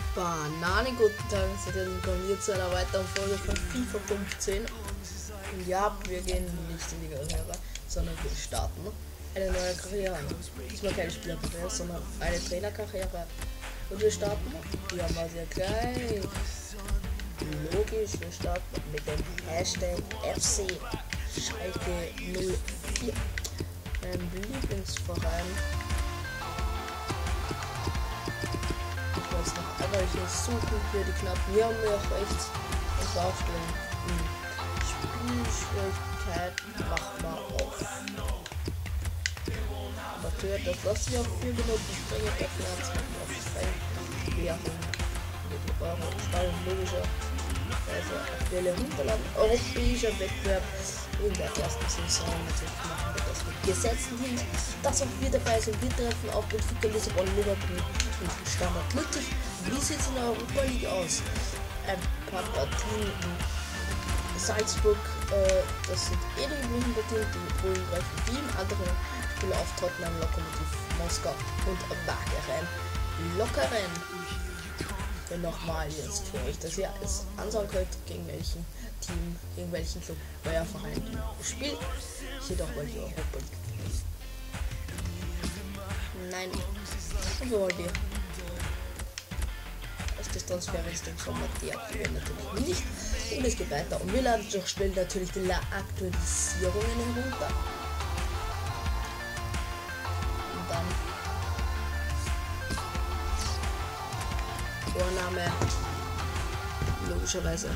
Banane, guten Tag, seid ihr willkommen zu einer weiteren Folge von FIFA 15. Und ja, wir gehen nicht in die Karriere, sondern wir starten eine neue Karriere. Diesmal keine Spielerkarriere, sondern eine Trainerkarriere. Und wir starten, ja mal sehr gleich. Logisch, wir starten mit dem Hashtag FC Schalke 04. Mein Lieblingsverein. Aber ich suche hier die Knappen. Wir haben ja auch rechts und aufstellen. Spielschwierigkeit macht man auf. Amateur, das lassen wir auf 4 Minuten springen. Der Finanzmarkt auf 2 Milliarden Euro. Steuern logischerweise aktuelle Runterladen. Europäischer Wettbewerb in der ersten Saison. Natürlich machen wir das mit Gesetzen hin. Das auch wir dabei sind. Wir treffen auf Benfica, Lissabon, Liverpool und Standard Lüttich. Wie sieht es in der Europa League aus? Ein paar Partien in Salzburg, das sind die üblichen Partien, die Polen greifen wie im anderen Spiel auf Tottenham, Lokomotiv Moskau und Wagerein Lockeren. Und nochmal jetzt für euch, dass ihr es anschauen könnt, gegen welchen Team, gegen welchen Club euer Verein spielt. Jedoch wollt ihr Europa League. Nein, und so wollt ihr. Das Transferrecht von deaktivieren natürlich nicht. Und es geht weiter. Und wir laden doch schnell natürlich die Aktualisierungen herunter. Und dann Vorname logischerweise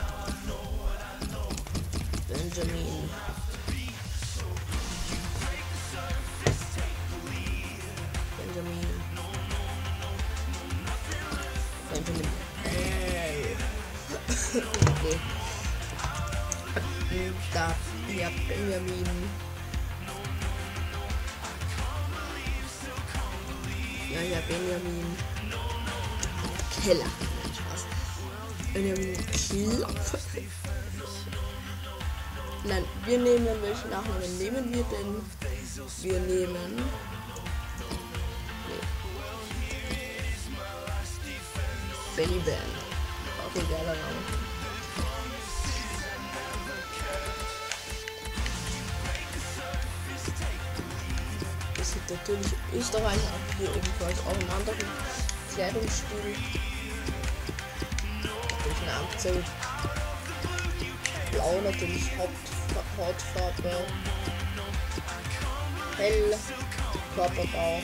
Benjamin. Okay. Da, ja, Benjamin. Ja, Benjamin Keller. Spaß. Benjamin Keller. Nein, wir nehmen, welchen Nachnamen nehmen wir denn? Wir nehmen. Benny Band. Okay, geiler Name. Es gibt natürlich Österreich, aber hier ebenfalls auch einen anderen Kleidungsstil. Natürlich eine Amtszeit. Blau natürlich Hautfarbe. Hell, Körperbau.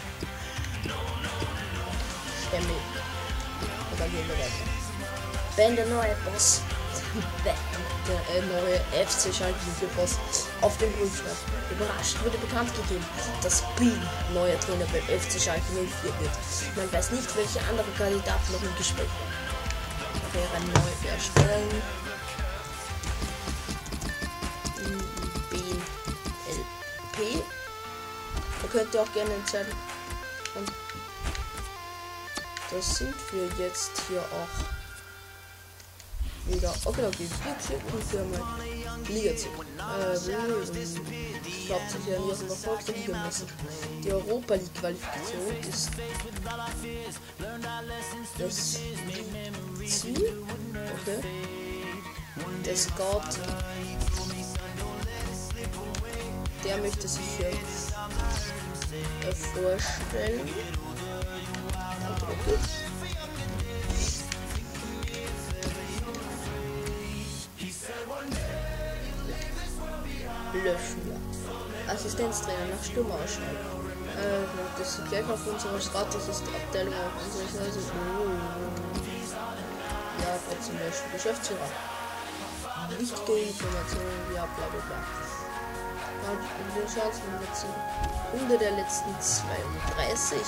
Stämmig. Und dann gehen wir weiter. Ben, der neue Boss. Der neue FC Schalke 04 Boss auf dem Prüfstand. Überrascht wurde bekannt gegeben, dass Bean neuer Trainer beim FC Schalke 04 wird. Man weiß nicht, welche anderen Kandidaten noch im Gespräch waren. Wäre neu erstellen. Bean LP. Da könnt ihr auch gerne entscheiden. Und das sind wir jetzt hier auch wieder. Okay, wir klicken für mal Liga zu. Ich glaube, sich ja nicht noch Volksliga messen. Die Europa League Qualifikation ist das Ziel. Okay. Der Scout, der möchte sich hier vorstellen. Okay. Löschen. Assistenztrainer nach Sturm ausschalten. Das ist gleich auf unserer Status-Abteilung auf unserer Seite. Ja, trotzdem löschen. Geschäftsführer. Wichtige Informationen, ja, bla bla bla. Und wir schauen uns mal dazu. Runde der letzten 32.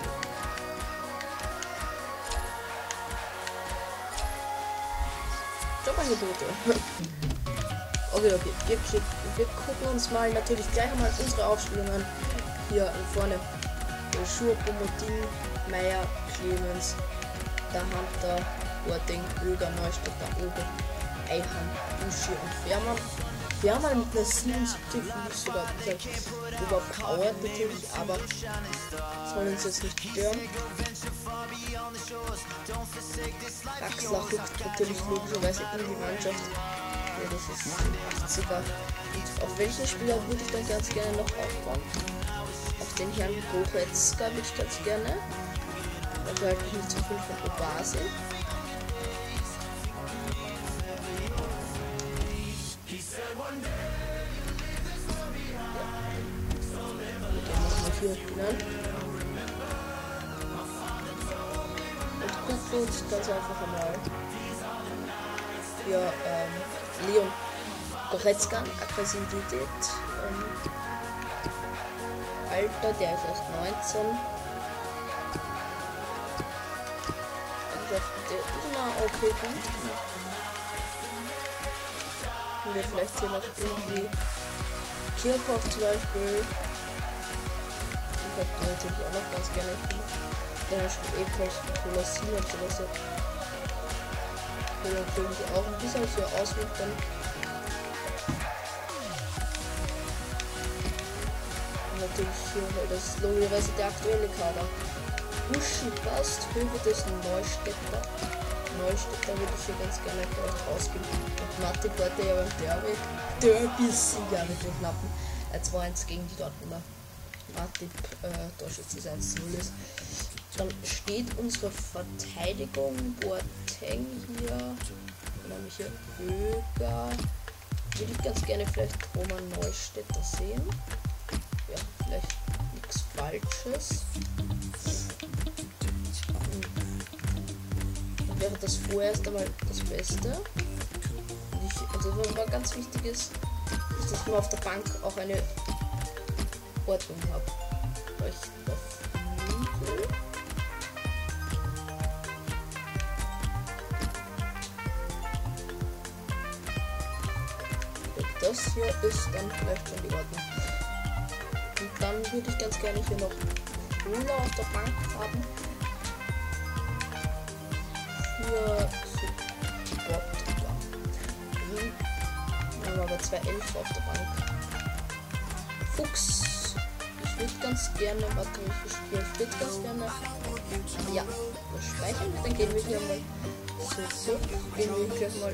Jobangebote. Okay, wir gucken uns mal natürlich gleich mal unsere Aufstellung an. Hier vorne Schur, Promotin, Meier, Clemens, der Hunter, Ording, Öger, Neustadt, der Ober, Eichhorn, Uschi und Fährmann. Ja, mal mit einer 77 finde ich sogar ein bisschen überpowered natürlich, aber soll uns jetzt nicht stören. Axlach rückt natürlich logischerweise in die Mannschaft. Ja, das ist 80er. Und auf welchen Spieler würde ich dann ganz gerne noch aufbauen? Auf den Herrn Goretzka würde ich ganz gerne. Da halte ich nicht zu viel von Obasi. Hier nennen. Und gut, ganz einfach einmal für Leon Goretzka, Aggressivität, Alter, der ist erst 19. Na, okay, gut. Und wir vielleicht hier noch irgendwie Kirchhoff zum Beispiel. Ich hätte natürlich auch noch ganz gerne gemacht. Dann spielt ebenfalls Colossin und sowas. Ich will natürlich auch ein bisschen so auswirken. Und natürlich hier, weil das ist logischerweise der aktuelle Kader. Uschi passt, Höhe des Neustädter. Neustädter würde ich hier ganz gerne vielleicht rausgeben. Und Mathe heute ja beim Derby-Sieger mit den knappen 2-1 gegen die Dortmunder. Matip Torschütze 1-0 ist. Dann steht unsere Verteidigung Boateng hier, nämlich hier Höger. Würde ich ganz gerne vielleicht Roman Neustädter sehen. Ja, vielleicht nichts Falsches. Dann wäre das vorerst einmal das Beste. Also was ganz wichtig ist, dass man auf der Bank auch eine Ordnung habe. Das hier ist dann vielleicht schon die Ordnung. Und dann würde ich ganz gerne hier noch Höhler auf der Bank haben. Für Supportbar. Wir haben aber 2 Elf auf der Bank. Fuchs. Ich würde ganz gerne, warte, ich würde ganz gerne, ja, das speichern, dann gehen wir hier mal so, gehen wir gleich mal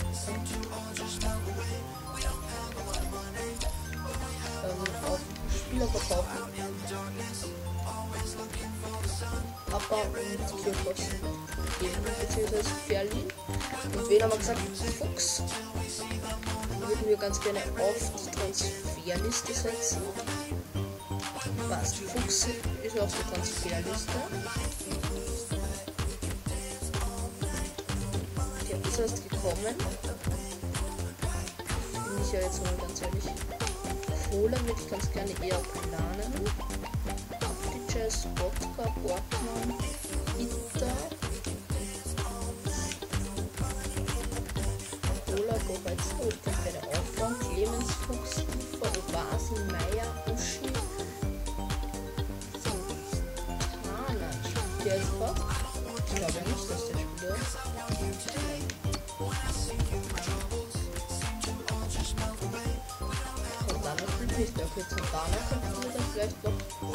auf Spieler verkaufen. Papa und Kirchhoff geben, beziehungsweise Ferlin. Und wen haben wir gesagt? Fuchs. Würden wir ganz gerne auf die Transferliste setzen. Was? Fuchs ist auf der Transferliste. Der ist erst gekommen. Bin ich ja jetzt mal ganz ehrlich. Fohler würde ich ganz gerne eher planen. Jazz, Wodka, Borgmann, Itta. Fohler, Goretzka, ich kann keine aufbauen. Clemens, Fuchs, Ufer, Obasi, Meier, Uschi. Der ist was? Ich glaube nicht, dass der Spieler ist. Santana spielt nicht. Okay, Santana könnten wir dann vielleicht noch.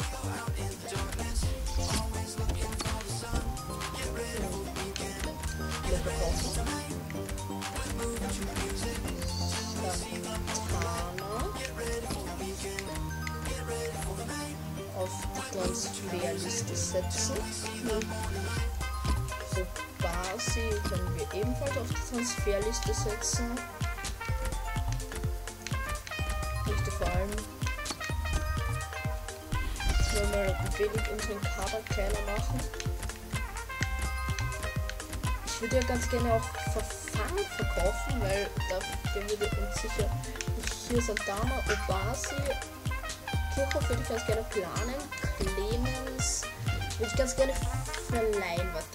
Auf die Transferliste setzen. So, Basi können wir ebenfalls auf die Transferliste setzen. Ich möchte vor allem mal ein wenig unseren Kader kleiner machen. Ich würde ja ganz gerne auch Verfang verkaufen, weil der würde uns sicher hier Santana, Obasi, Kirchhoff würde ich ganz gerne planen, Clemens würde ich ganz gerne verleihen, warte.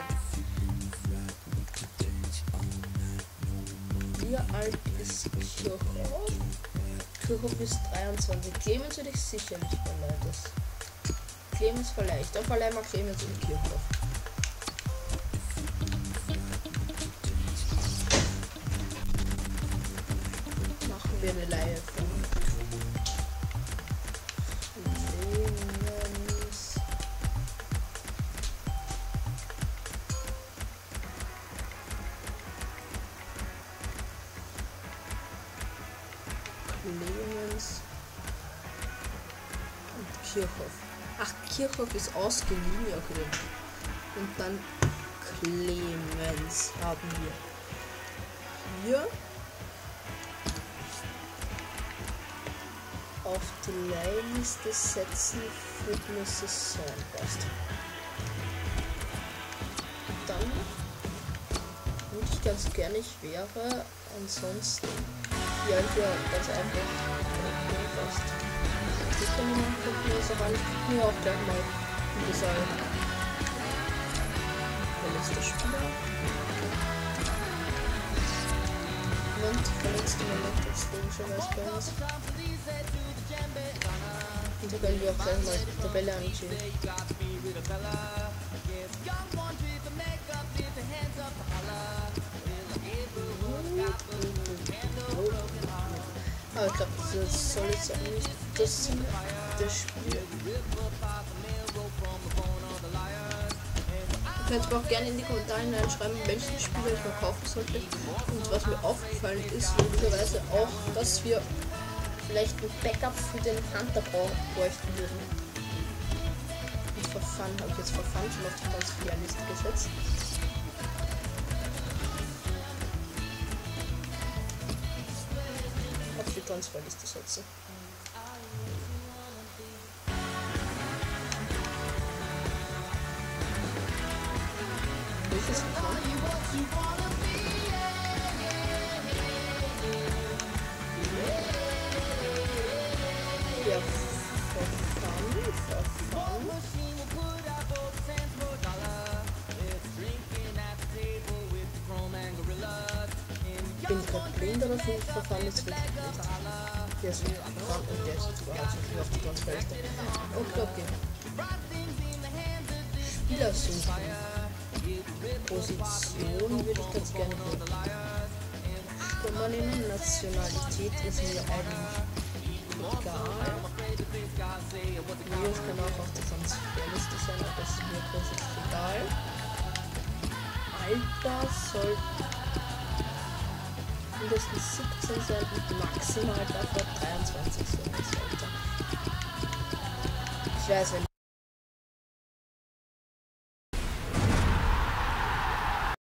Wie alt ist Kirchhoff? Kirchhoff ist 23. Clemens würde ich sicherlich verleihen. Clemens verleiht. Dann verleihen wir Clemens und Kirchhoff. Machen wir eine Leihe von Clemens und Kirchhoff. Ach, Kirchhoff ist ausgeliehen, ja, okay. Und dann Clemens haben wir hier auf die Leihliste setzen für eine Saison. Passt. Dann würde ich ganz gerne, ich wäre ansonsten ja ganz einfach passt. Ich kann mir mal gucken, was aber ich gucke mir auch gleich mal wie gesagt der letzte Spieler und verletzte Moment jetzt logischerweise bei uns. Und da können wir auch gleich mal die Tabelle anschauen. Aber ich glaube, das soll jetzt auch nicht das Ziel des Spiels. Ihr könnt mir auch gerne in die Kommentare hineinschreiben, welchen Spieler ich mal kaufen sollte. Und was mir aufgefallen ist, logischerweise auch, dass wir vielleicht ein Backup für den Hunter bräuchten würden. Und Verfan habe ich jetzt Verfan schon auf die Transferliste gesetzt. Auf die Transferliste setzen. Welches Verfan? Ja, Verfan. Ich bin gerade blind oder finde ich Verfan jetzt wirklich blind? Der ist Verfan und der ist jetzt überhaupt nicht auf die Transferliste. Okay. Spieler suchen. Position würde ich ganz gerne hören. Stürmerinnen, Nationalität ist mir eigentlich egal. Neos kann auch auf der Transferliste sein, aber das ist mir grundsätzlich egal. Alter soll mindestens 17 sein und maximal dafür 23 sein. Ich weiß, wenn